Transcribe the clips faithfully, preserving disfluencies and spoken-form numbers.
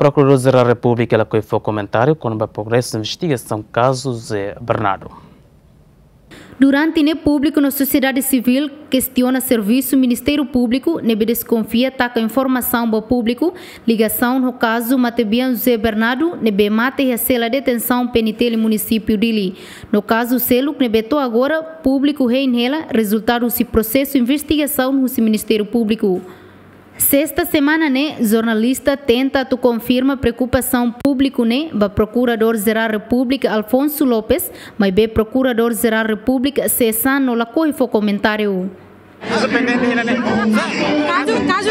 Procurador-Geral da República ela foi comentário quando o progresso da investigação caso Zé Bernardo. Durante o público na sociedade civil questiona serviço Ministério Público, nebe desconfia taca informação ao público, ligação no caso Matebian Zé Bernardo, nebe mate e sela detenção penitente município dele. No caso selo nebe to agora público reinela resultado se processo investigação no Ministério Público. Sexta semana, né, jornalista tenta tu confirma preocupação público, né, ba Procurador-Geral da República Alfonso Lopes, mas be Procurador-Geral da República César no la coi fo comentário. Caso, caso,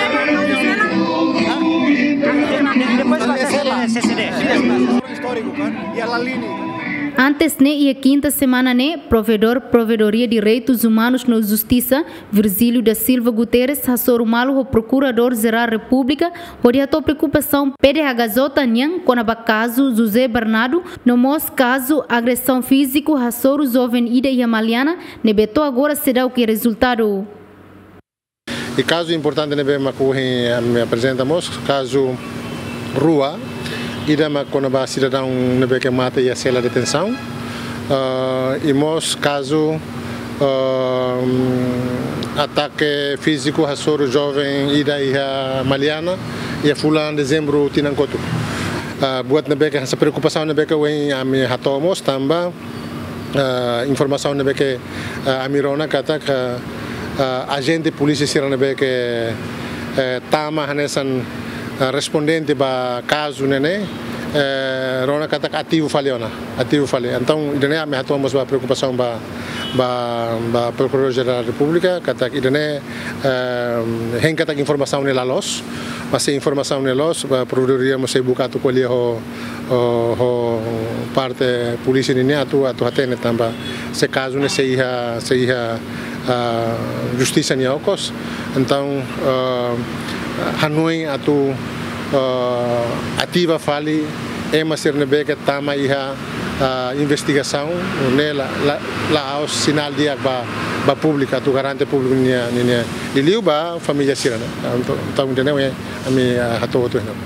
depois vai ser C C D. Histórico, e a linha. Antes, né, e a quinta semana, né, provedor, Provedoria de Direitos Humanos na Justiça, Virgílio da Silva Guterres, Hassoro Malo, o Procurador-Geral da República, orientou preocupação P D H Zota Nhan, com o caso José Bernardo, no mos caso agressão física, Hassoro Jovem Ida e Amaliana, nebetou agora será o que resultado. E caso importante, nebe makuhi me apresentamos, caso Rua, ida ma quando ba cidadão nebe que mata e a cela de detenção, uh, e mos caso uh, ataque físico a soro jovem ida e a Maliana e a fulano dezembro tinancoto. Uh, buat nebe que essa preocupação nebe que vem a me hatomos tamba uh, informação nebe que uh, a mirona kata que uh, agente polícia sira nebe que uh, tama hanesan Uh, respondente ba caso nene eh, rona kata ativo faliona ativo fali então idene me hatomos ba preocupação ba ba ba Procurador-Geral da República kata idene eh, hen kata informação nela los mas informação nelos ba Provedoria mo sei buka tu colher ho ho parte polícia nene atu atu atene tamba se caso ne sei ha sei ha uh, justiça niocos então uh, Hanoi atu uh, ativa fali ema sernebe que tama iha uh, investigação nela la la aos sinal dia ba ba pública tu garante público nia nia liliu ba família sirana então entendeu é a mi hato outro não.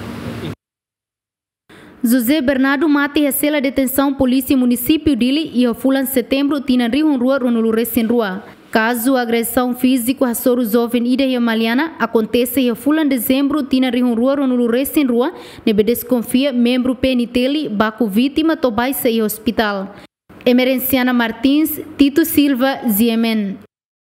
José Bernardo mate a cela de detenção polícia município dele e o fulan setembro tina rio rua ronulu recém rua. Caso agressão física a soro jovem Ida e Maliana acontece em fulan dezembro tina rio rua ronulu recém rua nebe desconfia membro penitele baco vítima tobai se hospital. Emerenciana Martins, Tito Silva, Ziemen.